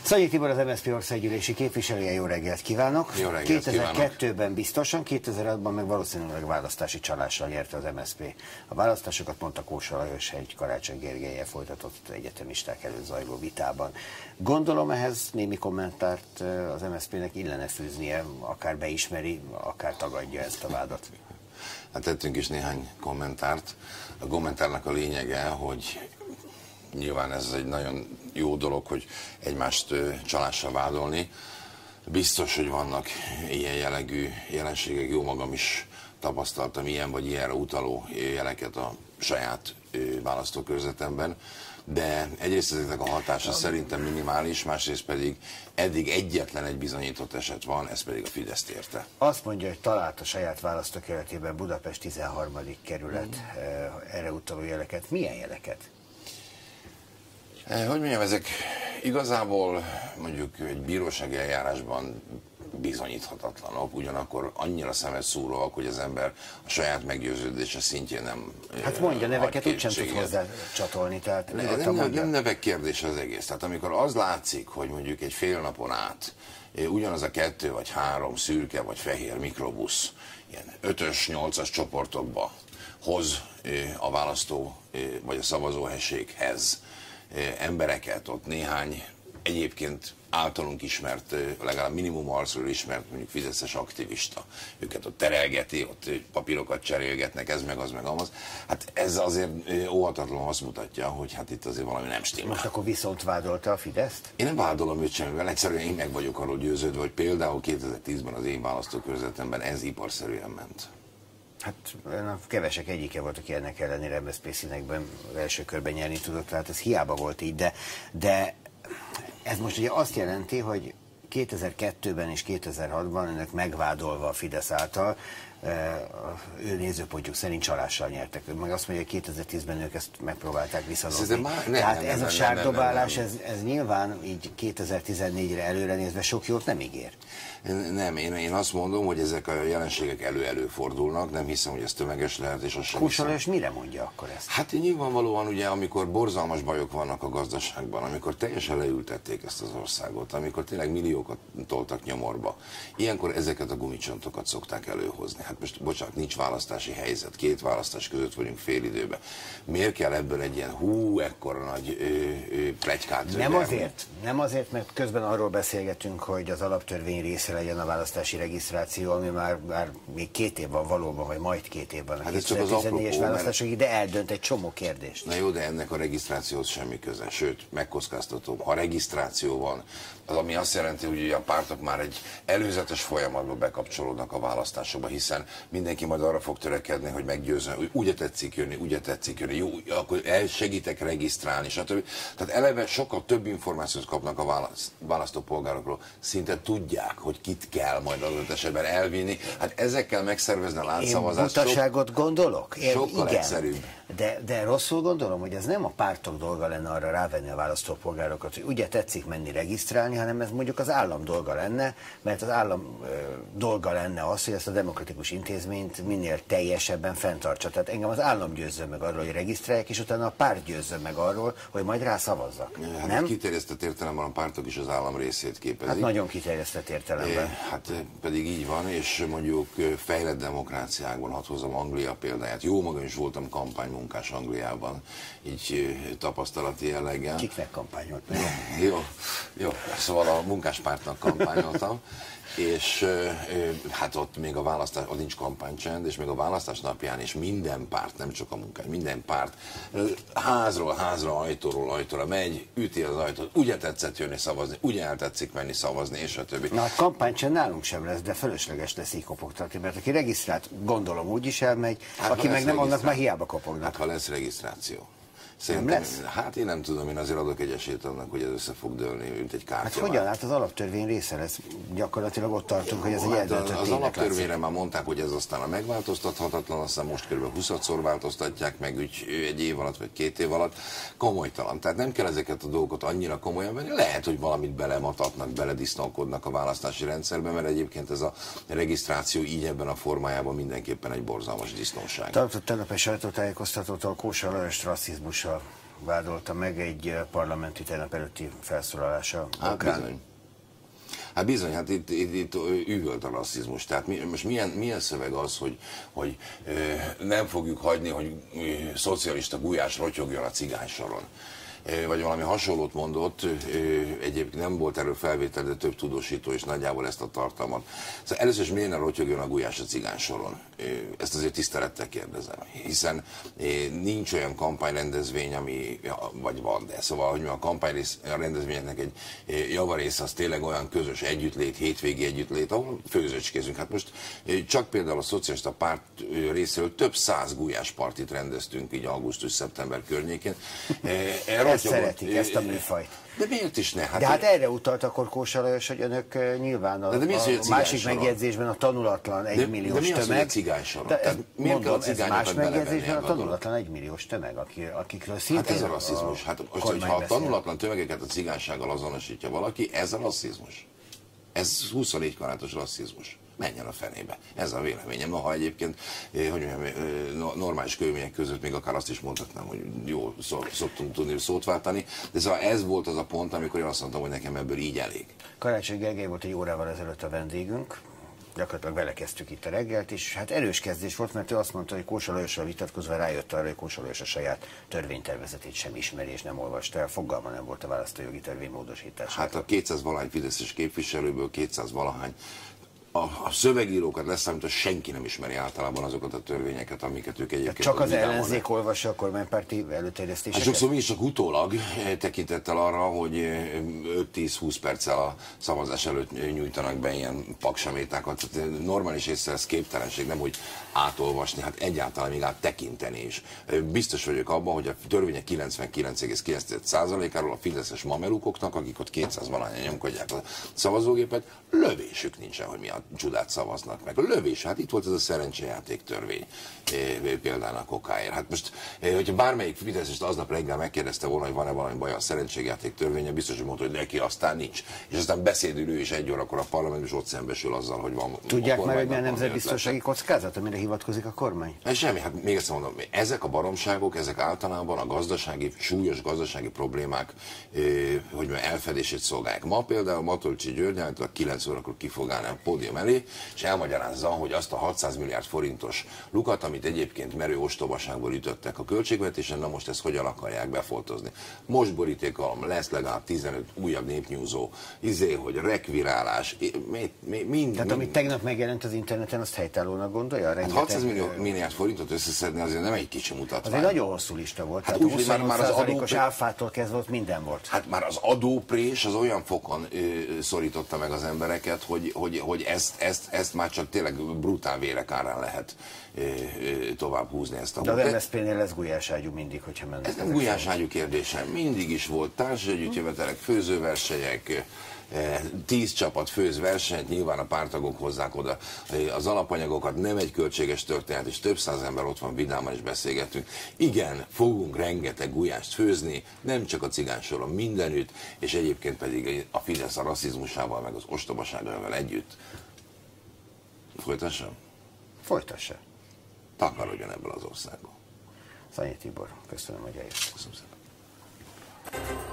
Szanyi Tibor, az MSZP országgyűlési képviselője, jó reggelt kívánok! Jó reggelt 2002-ben biztosan, 2006-ban meg valószínűleg választási csalással nyerte az MSZP. A választásokat mondta Kósa Lajos egy Karácsony Gergellyel folytatott egyetemisták előtt zajló vitában. Gondolom ehhez némi kommentárt az MSZP-nek illene fűznie, akár beismeri, akár tagadja ezt a vádat. Hát tettünk is néhány kommentárt. A kommentárnak a lényege, hogy nyilván ez egy nagyon jó dolog, hogy egymást csalással vádolni. Biztos, hogy vannak ilyen jellegű jelenségek, jó magam is tapasztaltam ilyen vagy ilyenre utaló jeleket a saját választókörzetemben, de egyrészt ezeknek a hatása szerintem minimális, másrészt pedig eddig egyetlen egy bizonyított eset van, ez pedig a Fideszt érte. Azt mondja, hogy talált a saját választókerületében Budapest 13. kerület erre utaló jeleket. Milyen jeleket? Hogy mondjam, ezek igazából mondjuk egy bírósági eljárásban bizonyíthatatlanok, ugyanakkor annyira szemet szúróak, hogy az ember a saját meggyőződése szintjén nem... Hát mondja, neveket úgysem tud hozzá csatolni, tehát... Nem nevek kérdés az egész. Tehát amikor az látszik, hogy mondjuk egy fél napon át ugyanaz a 2 vagy 3 szürke vagy fehér mikrobusz ilyen 5-ös, 8-as csoportokba hoz a választó vagy a szavazóhelységhez embereket, ott néhány egyébként általunk ismert, legalább minimum arcról ismert, mondjuk fideszes aktivista. Őket ott terelgeti, ott papírokat cserélgetnek, ez meg az meg amaz. Hát ez azért óhatatlanul azt mutatja, hogy hát itt azért valami nem stimmel. Most akkor viszont vádolta a Fideszt? Én nem vádolom őt semmivel, egyszerűen én meg vagyok arról győződve, hogy például 2010-ben az én választókörzetemben ez iparszerűen ment. Hát a kevesek egyike volt, aki ennek ellenére MSZP színekben az első körben nyerni tudott, tehát ez hiába volt így, de ez most ugye azt jelenti, hogy 2002-ben és 2006-ban önök megvádolva a Fidesz által, ő nézőpontjuk szerint csalással nyertek. Meg azt mondja, hogy 2010-ben ők ezt megpróbálták visszahozni. Tehát ez a sárdobálás, ez nyilván így 2014-re előre nézve sok jót nem ígér. Nem, én azt mondom, hogy ezek a jelenségek előfordulnak, nem hiszem, hogy ez tömeges lehet, és azt sem Kósa Lajos mire mondja akkor ezt? Hát nyilvánvalóan ugye, amikor borzalmas bajok vannak a gazdaságban, amikor teljesen leültették ezt az országot, amikor tényleg milliókat toltak nyomorba, ilyenkor ezeket a gumicsontokat szokták előhozni. Hát most, bocsánat, nincs választási helyzet, 2 választás között vagyunk félidőben. Miért kell ebből egy ilyen ekkora nagy pletykát? Nem azért, mert közben arról beszélgetünk, hogy az alaptörvény része legyen a választási regisztráció, ami már még 2 év van valóban, vagy majd 2 év van a 2014-es választásokig, de eldönt egy csomó kérdést. Na jó, de ennek a regisztrációhoz semmi köze, sőt, megkockáztatom, ha regisztráció van, az ami azt jelenti, hogy a pártok már egy előzetes folyamatba bekapcsolódnak a választásokba, hiszen mindenki majd arra fog törekedni, hogy meggyőzön, hogy ugye tetszik jönni, jó, akkor segítek regisztrálni, stb. Tehát eleve sokkal több információt kapnak a választópolgárokról, szinte tudják, hogy kit kell majd adott esetben elvinni. Hát ezekkel megszervezni a láncszavazást. Én butaságot gondolok? Sokkal egyszerűbb. De rosszul gondolom, hogy ez nem a pártok dolga lenne arra rávenni a választópolgárokat, hogy ugye tetszik menni regisztrálni, hanem ez mondjuk az állam dolga lenne, mert az állam dolga lenne az, hogy ezt a demokratikus intézményt minél teljesebben fenntartsa. Tehát engem az állam győzzön meg arról, hogy regisztrálják, és utána a párt győzzön meg arról, hogy majd rászavazzak. Hát nem? Kiterjesztett értelemben a pártok is az állam részét képezik. Hát nagyon kiterjesztett értelemben. Hát pedig így van, és mondjuk fejlett demokráciákban, hadd hozzam Anglia példáját. Jó magam is voltam kampánymunkás Angliában, így tapasztalati jelleggel. Kiknek kampányolt? Jó, szóval a munkáspártnak kampányoltam, és hát ott még a választás, ott nincs kampánycsend, és még a választás napján is minden párt, nem csak a munkás, minden párt házról házra, ajtóról ajtóra megy, üti az ajtót, ugye tetszett jönni szavazni, ugye el tetszik menni szavazni, és a többi. Na, a kampánycsend nálunk sem lesz, de fölösleges lesz így kopogtatni, mert aki regisztrált, gondolom úgy is elmegy, hát, aki meg nem, annak már hiába kopognak. Hát ha lesz regisztráció. Szerintem, hát én nem tudom, én azért adok egy esélyt annak, hogy ez össze fog dőlni, mint egy kártya. Hát hogyan? Hát az alaptörvény része lesz. Gyakorlatilag ott tartunk, hogy ez egy eldöntött Az alaptörvényre már mondták, hogy ez aztán a megváltoztathatatlan, aztán most kb. 20-szor változtatják meg úgy 1 év alatt, vagy 2 év alatt. Komolytalan. Tehát nem kell ezeket a dolgokat annyira komolyan venni. Lehet, hogy valamit belematatnak, beledisznókodnak a választási rendszerbe, mert egyébként ez a regisztráció így ebben a formájában mindenképpen egy borzalmas disznóság. Tartott tegnap egy sajtótájékoztatót a Kósa Lajos rasszizmussal vádolta meg egy parlamenti tegnap előtti felszólalása. Hát bizony, hát itt üvölt a rasszizmus. Tehát most milyen szöveg az, hogy nem fogjuk hagyni, hogy szocialista Gulyás rotyogjon a cigánysoron. Vagy valami hasonlót mondott, egyébként nem volt erről felvétel, de több tudósító is nagyjából ezt a tartalmat. Szóval először is miért ne rotyogjon a Gulyás a cigánysoron? Ezt azért tisztelettel kérdezem, hiszen nincs olyan kampányrendezvény, ami, vagy van, de szóval, hogy a kampányrendezvényeknek egy javarésze az tényleg olyan közös együttlét, hétvégi együttlét, ahol főzöcskézünk. Hát most csak például a szocialista párt részéről több 100 Gulyás partit rendeztünk így augusztus-szeptember környékén. Ezt szeretik, ezt a műfajt. De miért is ne? Hát de hát erre utalt akkor Kósa Lajos, hogy önök nyilván a másik megjegyzésben a tanulatlan 1 milliós tömeg. De cigánysoron? Mondom, ez más megjegyzésben a tanulatlan 1 milliós tömeg, akikről szintén hát ez a rasszizmus. Hát most, hogyha a tanulatlan tömegeket a cigánysággal azonosítja valaki, ez a rasszizmus. Ez 24 karátos rasszizmus. Menjen a fenébe. Ez a véleményem. Noha egyébként, hogy mondjam, normális körülmények között még akár azt is mondhatnám, hogy jól szoktunk tudni szót váltani, de szóval ez volt az a pont, amikor én azt mondtam, hogy nekem ebből így elég. Karácsony Gergely volt egy órával ezelőtt a vendégünk, gyakorlatilag vele kezdtük itt a reggelt, és hát erős kezdés volt, mert ő azt mondta, hogy Kósa Lajossal vitatkozva rájött arra, hogy Kósa Lajos a saját törvénytervezetét sem ismeri, és nem olvasta el, fogalma nem volt a választójogi törvény módosítására. Hát a 200 valahány fideszes képviselőből 200 valahány a szövegírókat leszámítva senki nem ismeri általában azokat a törvényeket, amiket ők egyébként... Csak az ellenzék olvassa a kormánypárti előterjesztéseket? Hát sokszor mi is csak utólag tekintettel arra, hogy 5-10-20 perccel a szavazás előtt nyújtanak be ilyen paksamétákat. Normális észre ez képtelenség, nem hogy átolvasni, hát egyáltalán még áttekinteni is. Biztos vagyok abban, hogy a törvények 99,9%-áról a fideszes mamelukoknak, akik ott 200 valahányan nyomkodják a szavazógépet, lövésük nincsen, hogy mi a csodát szavaznak meg. A lövés, hát itt volt ez a szerencsejáték törvény például a kokáért. Hát most, hogyha bármelyik fideszest aznap reggel megkérdezte volna, hogy van-e valami baj a szerencsejáték törvénye, biztos, hogy mondta, hogy neki aztán nincs. És aztán beszédülő is 1 órakor a parlament, és ott szembesül azzal, hogy van. Tudják már, hogy milyen nemzetbiztonsági kockázat, amire hivatkozik a kormány? Semmi, hát még egyszer mondom, ezek a baromságok, ezek általában a gazdasági, súlyos gazdasági problémák, hogy elfedését szolgálják. Ma például Matolcsy György 9 órakor ki fog állni a pódium elé, és elmagyarázza, hogy azt a 600 milliárd forintos lukat, amit egyébként merő ostobaságból ütöttek a költségvetésen, na most ezt hogyan akarják befoltozni. Most borítékalom lesz legalább 15 újabb népnyúzó, hogy rekvirálás, Tehát amit tegnap megjelent az interneten, azt helytállónak gondolja? Hát 600 milliárd forintot összeszedni azért nem egy kicsi mutatvány. Az egy nagyon hosszú lista volt. Hát tehát úgy, már az adóprés áfától kezdve ott minden volt. Hát már az adóprés az olyan fokon szorította meg az embereket, hogy ezt már csak tényleg brutál vérek árán lehet tovább húzni ezt a... De az MSZP-nél lesz gulyáságyú mindig, hogyha mennek. Ez nem gulyáságyú kérdésem. Mindig is volt társasegyüttjövetelek, főzőversenyek, 10 csapat főz versenyt, nyilván a pártagok hozzák oda az alapanyagokat, nem egy költséges történet, és több száz ember ott van, vidáman is beszélgetünk. Igen, fogunk rengeteg gulyást főzni, nem csak a cigánysoron, mindenütt, és egyébként pedig a Fidesz a rasszizmusával, meg az ostobaságával együtt. Folytassam? Folytassa. Takarodjon ebből az országból. Szanyi Tibor, köszönöm, hogy eljött. Köszönöm szépen.